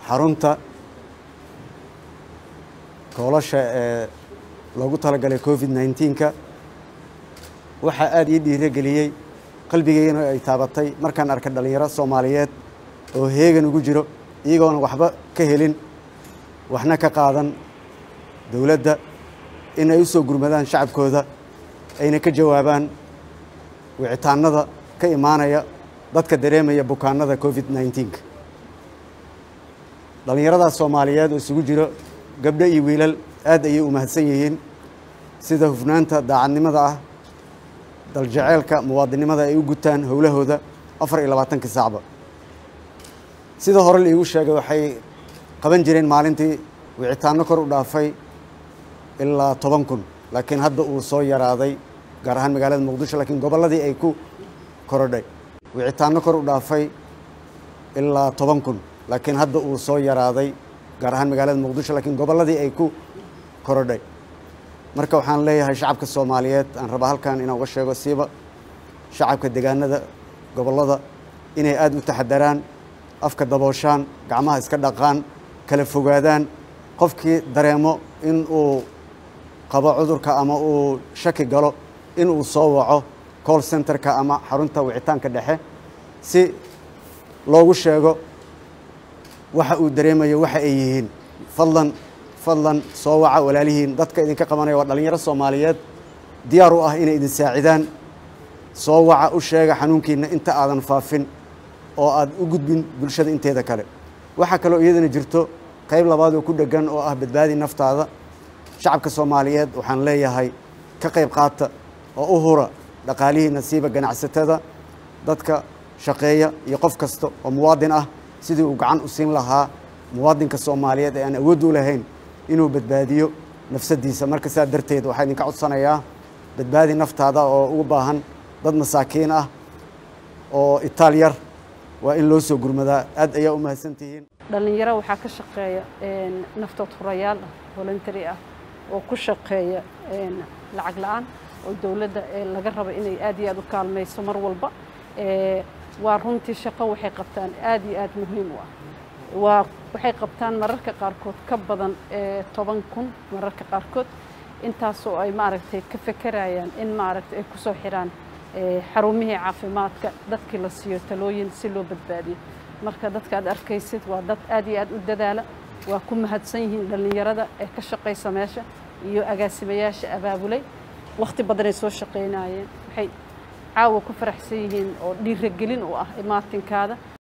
xarunta koolasha loogu talagalay COVID-19 waxa aad ii dhiirigeliyay qalbigayna ay taabatay markaan arkay dhalinyaro Soomaaliyeed oo heegan ugu jiro iyagoona waxba ka helin waxna ka qaadan dawladda in ay u soo gurmadaan shacabkooda ayna ka jawaabaan wicitaanada ka imaanaya dadka dareemaya bukaanada COVID-19 dhalinyarada Soomaaliyeed oo isugu jiro gabdho iyo wiilal aad ayay u mahadsan yihiin sida hufnaanta daacadnimada ah daljaceelka muwaadinimada ay u gutaan howlahooda 24 saacba sida hore la igu sheegay waxay qaban jireen maalintii wicitaano kor u dhaafay ilaa 10,000 laakiin hadda uu soo yaraaday gaar ahaan magaalada Muqdisho laakiin gobolladii ay ku korodhay wicitaano kor u dhaafay ilaa 10,000 laakiin hadda uu soo yaraaday gaar ahaan magaalada Muqdisho laakiin gobolladii ay ku korodhay marka waxaan leeyahay shacabka Soomaaliyeed aan raba halkan inaan uga sheego siiba shacabka deegaanada gobollada inay aad u taxadaraan afka dabooshaan gacmaha iska dhaqaan kala fogaadaan qofkii dareemo in uu qabo cudurka ama uu shaki galo in uu soo waco call centerka ama xarunta wicitaanka dhexe si loogu sheego waxa uu dareemayo waxa ay yihiin fadlan soo waca walaalihiin dadka idinka qabanaya waa dhalinyaro Soomaaliyeed diyaar u ah inay idin saacidaan soo waca u sheega xanuunkiina inta aadan faafin oo aad u gudbin bulshada inteeda kale waxa kale oo iyadana jirto qayb labaad oo ku dhagan oo ah badbaadi naftaada shacabka Soomaaliyeed waxaan leeyahay ka qayb qaata oo u hura dhaqaalihi nasiiba ganacsatada dadka shaqeeya iyo qof kasta oo muwaadin ah sidii uu gacan u siin lahaa muwaadinka Soomaaliyeed ee aan awood u lahayn inuu badbaadiyo nafsadiisa marka saa darteed waxaan idinka codsanayaa badbaadi naftaada oo ugu baahan dad masaakiin ah oo Itaaliyar waa in loo soo gurmadaa aad ayaa u mahadsantihiin dhalinyaro waxa ka shaqeeya naftood hurayaal voluntary ah oo ku shaqeeya lacag la'aan oo dawladda laga rabo inay aad iyo aad u kaalmayso mar walba waa runtii shaqo waxay qabtaan aad iyo aad muhiim u ah waxay qabtaan mararka qaarkood ka badan 10,000 mararka qaarkood intaas oo ay maaragtay ka fekerayaan in maaragtay ay ku soo xiraan xarumihii caafimaadka dadkii la siiyo talooyin si loo badbaadiyo marka dadka aad arkaysid waa dad aad iyo aad u dadaala waa ku mahadsan yihiin dhalinyarada ee ka shaqeysa meesha iyo agaasimayaasha abaabulay waqti badan ay soo shaqeynayeen waxay caawa ku faraxsan yihiin oo dhiirigelin u ah imaatinkaada